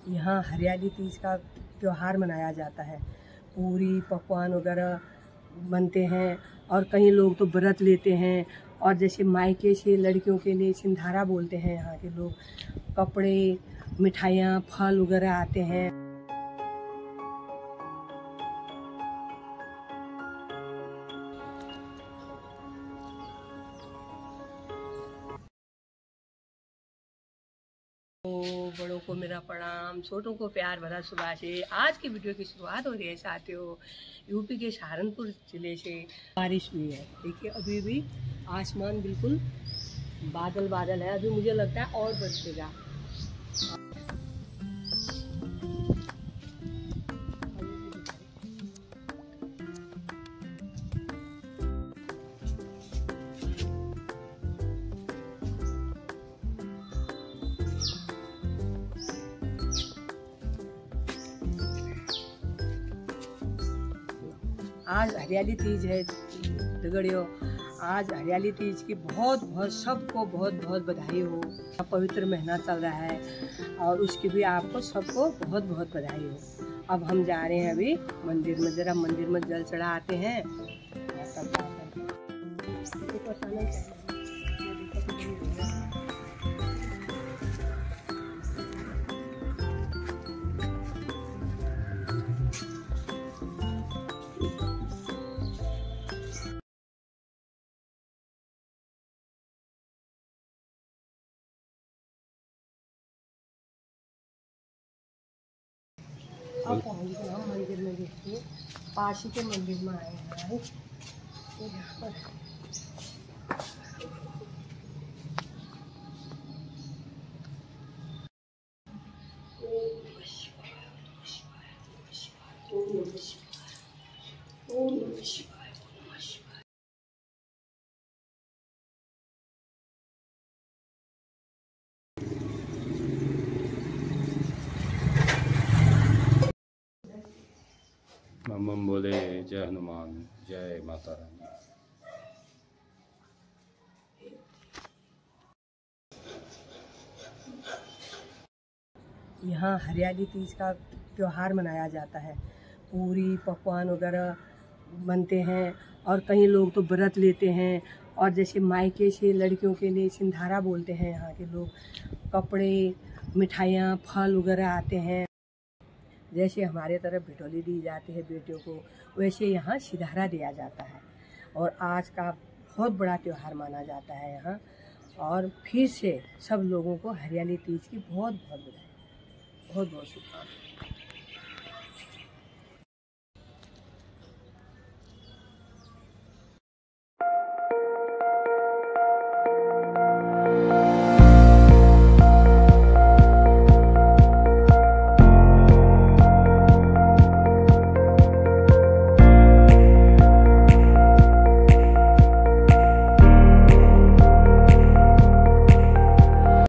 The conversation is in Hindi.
यहाँ हरियाली तीज का त्यौहार मनाया जाता है। पूरी पकवान वगैरह बनते हैं और कई लोग तो व्रत लेते हैं। और जैसे मायके से लड़कियों के लिए सिंधारा बोलते हैं यहाँ के लोग, कपड़े, मिठाइयाँ, फल वगैरह आते हैं। तो बड़ों को मेरा प्रणाम, छोटों को प्यार भरा सुबह से। आज की वीडियो की शुरुआत हो रही है साथियों यूपी के सहारनपुर ज़िले से। बारिश हुई है, देखिए अभी भी आसमान बिल्कुल बादल बादल है। अभी मुझे लगता है और बरसेगा। आज हरियाली तीज है दगड़ियों। आज हरियाली तीज की बहुत बहुत सबको बहुत बहुत बधाई हो। पवित्र महीना चल रहा है और उसकी भी आपको सबको बहुत बहुत बधाई हो। अब हम जा रहे हैं अभी मंदिर में, जरा मंदिर में जल चढ़ा आते हैं। अब पहुँच गए हम मंदिर में। देखिए पाशी के मंदिर में आए हैं। यहाँ पर मम्म बोले जय हनुमान, जय माता रानी। यहाँ हरियाली तीज का त्यौहार मनाया जाता है। पूरी पकवान वगैरह बनते हैं और कई लोग तो व्रत लेते हैं। और जैसे मायके से लड़कियों के लिए सिंधारा बोलते हैं यहाँ के लोग, कपड़े, मिठाइयाँ, फल वगैरह आते हैं। जैसे हमारे तरफ भिटोली दी जाती है बेटियों को, वैसे यहाँ सिधारा दिया जाता है। और आज का बहुत बड़ा त्यौहार माना जाता है यहाँ। और फिर से सब लोगों को हरियाली तीज की बहुत बहुत बधाई, बहुत बहुत शुभकामनाएं।